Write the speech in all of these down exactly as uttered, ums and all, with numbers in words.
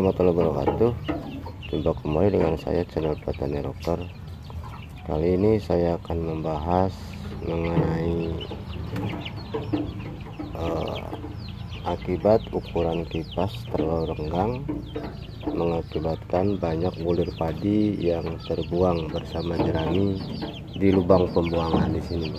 warahmatullahi wabarakatuh. Jumpa kembali dengan saya, channel Petani Rocker. Kali ini saya akan membahas mengenai uh, akibat ukuran kipas terlalu renggang mengakibatkan banyak bulir padi yang terbuang bersama jerami di lubang pembuangan di sini.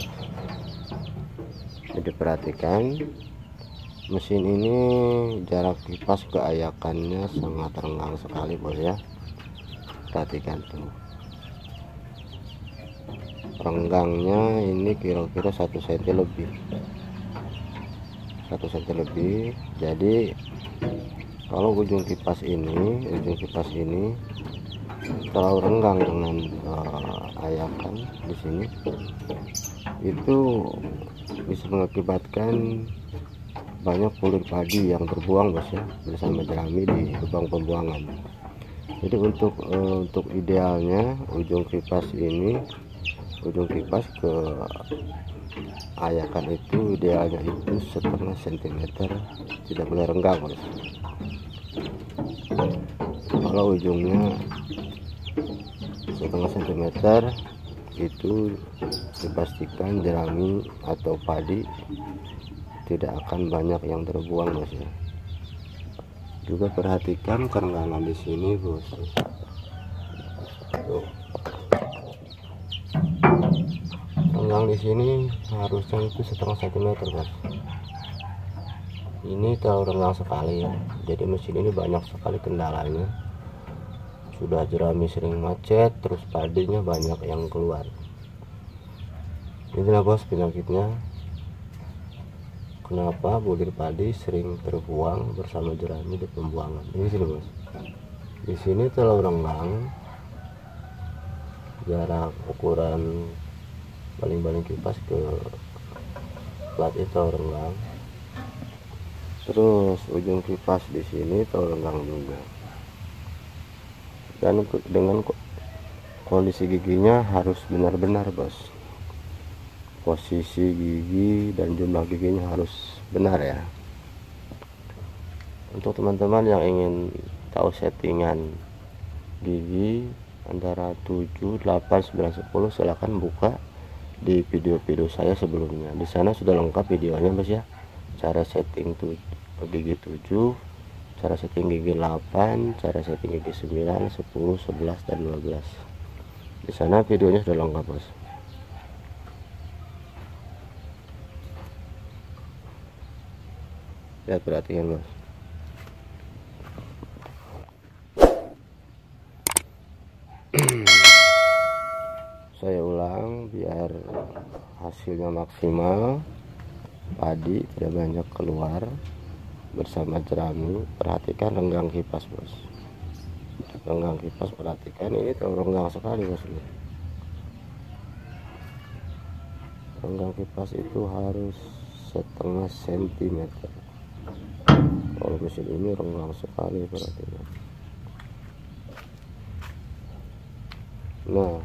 Jadi perhatikan, mesin ini jarak kipas ke ayakannya sangat renggang sekali bos ya. Perhatikan tuh, renggangnya ini kira-kira satu senti lebih, satu senti lebih. Jadi kalau ujung kipas ini, ujung kipas ini terlalu renggang dengan uh, ayakan di sini, itu bisa mengakibatkan banyak bulir padi yang terbuang bos ya, bersama jerami di lubang pembuangan. Jadi untuk uh, untuk idealnya ujung kipas ini, ujung kipas ke ayakan itu idealnya itu setengah sentimeter, tidak boleh renggang bos. Kalau ujungnya setengah sentimeter itu dipastikan jerami atau padi tidak akan banyak yang terbuang bos ya. Juga perhatikan kerenggangan di sini bos. Tuh. Renggang di sini harusnya itu setengah sentimeter bos. Ini terlalu renggang sekali ya. Jadi mesin ini banyak sekali kendalanya. Sudah jerami sering macet, terus padinya banyak yang keluar. Inilah bos penyakitnya. Kenapa bulir padi sering terbuang bersama jerami di pembuangan? Ini sini bos. Di sini terlalu renggang, jarak ukuran baling-baling kipas ke plat itu terlalu renggang. Terus ujung kipas di sini terlalu renggang juga. Dan dengan kondisi giginya harus benar-benar bos. Posisi gigi dan jumlah giginya harus benar ya. Untuk teman-teman yang ingin tahu settingan gigi antara tujuh, delapan, sembilan, sepuluh, silahkan buka di video-video saya sebelumnya. Di sana sudah lengkap videonya bos ya. Cara setting tuh gigi tujuh, cara setting gigi delapan, cara setting gigi sembilan, sepuluh, sebelas, dan dua belas. Di sana videonya sudah lengkap bos. Lihat, perhatikan bos. Saya ulang biar hasilnya maksimal, padi tidak banyak keluar bersama jerami. Perhatikan renggang kipas bos. Renggang kipas, perhatikan ini terlalu renggang sekali bos. Renggang kipas itu harus setengah sentimeter. Kalau mesin ini renggang sekali, perhatikan. Nah,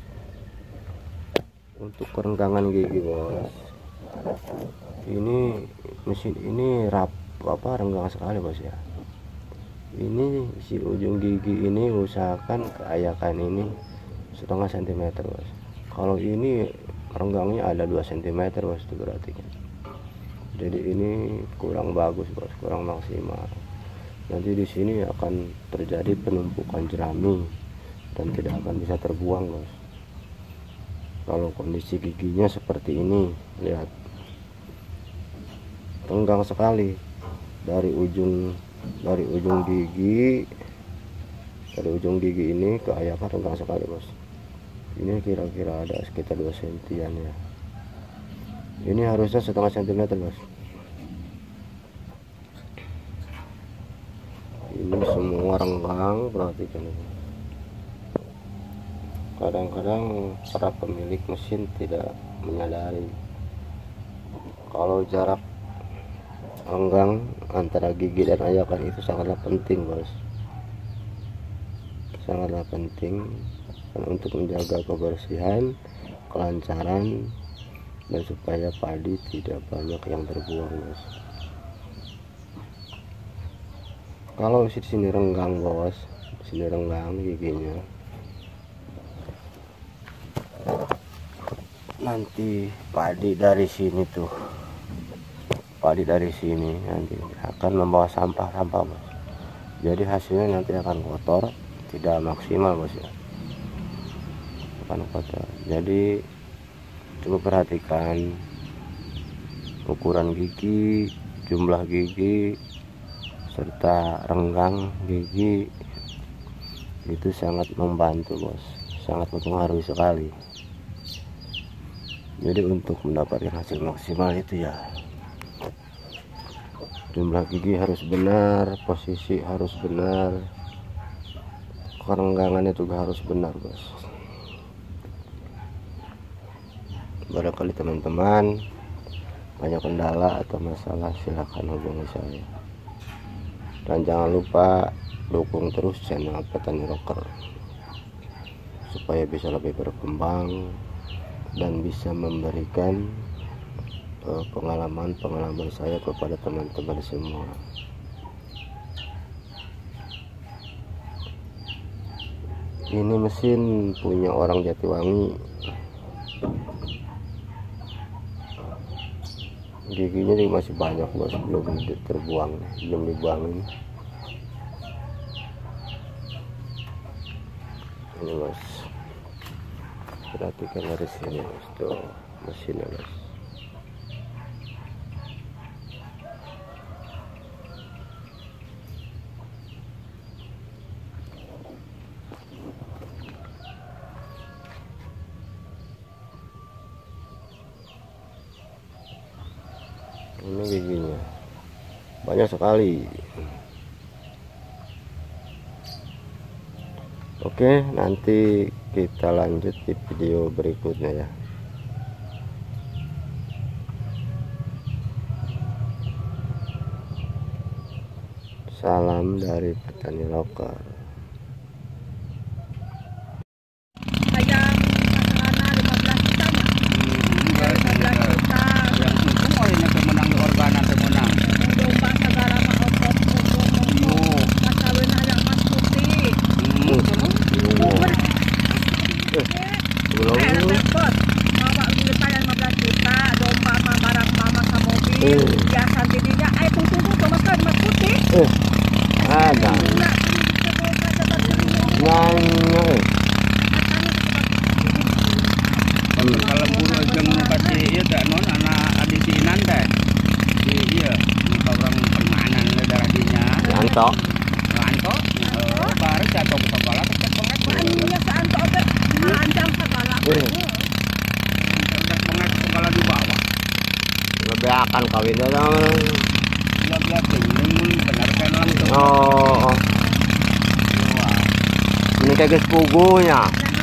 untuk kerenggangan gigi bos, ini mesin ini rap apa renggang sekali bos ya. Ini si ujung gigi ini usahakan keayakan ini setengah sentimeter bos. Kalau ini renggangnya ada dua sentimeter bos, itu berarti kan. Jadi ini kurang bagus bos, kurang maksimal. Nanti di sini akan terjadi penumpukan jerami dan tidak akan bisa terbuang bos. Kalau kondisi giginya seperti ini, lihat, renggang sekali dari ujung dari ujung gigi, dari ujung gigi ini ke ayakan renggang sekali bos. Ini kira-kira ada sekitar dua sentian ya. Ini harusnya setengah sentimeter bos. Ini semua renggang, perhatikan ini. Kadang-kadang para pemilik mesin tidak menyadari kalau jarak renggang antara gigi dan ayakan itu sangatlah penting bos. Sangatlah penting untuk menjaga kebersihan, kelancaran, dan supaya padi tidak banyak yang terbuang bos. Kalau di sini renggang bos, di sini renggang giginya. Nanti padi dari sini tuh, padi dari sini nanti akan membawa sampah-sampah bos. Jadi hasilnya nanti akan kotor, tidak maksimal bos ya, akan kotor. Jadi coba perhatikan ukuran gigi, jumlah gigi, serta renggang gigi, itu sangat membantu bos, sangat mempengaruhi sekali. Jadi untuk mendapatkan hasil maksimal itu ya, jumlah gigi harus benar, posisi harus benar, kerenggangannya juga harus benar bos. Barangkali teman-teman banyak kendala atau masalah, silahkan hubungi saya. Dan jangan lupa dukung terus channel Petani Rocker supaya bisa lebih berkembang dan bisa memberikan pengalaman-pengalaman uh, saya kepada teman-teman semua. Ini mesin punya orang Jatiwangi. Giginya juga masih banyak bos, belum terbuang, belum dibuangin. Ini bos, perhatikan dari sini bos, tuh mesinnya bos. Ini giginya banyak sekali. Oke, nanti kita lanjut di video berikutnya ya. Salam dari Petani Rocker. Eh, ada nanya kalau buru jeng kasih iya tak non anak adik si Nanda si iya orang permainan darah dinya Anto Anto baru jatuh ke kepala tetap pengat Anjingnya se Anto oke panjang segala tetap pengat kepala di bawah lebih akan kawin datang belah-belah tuh benar kan langsung oh, oh. Ini kayak sepugunya.